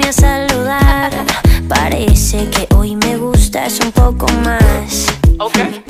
a saludar. Parece que hoy me gustas un poco más. Okay.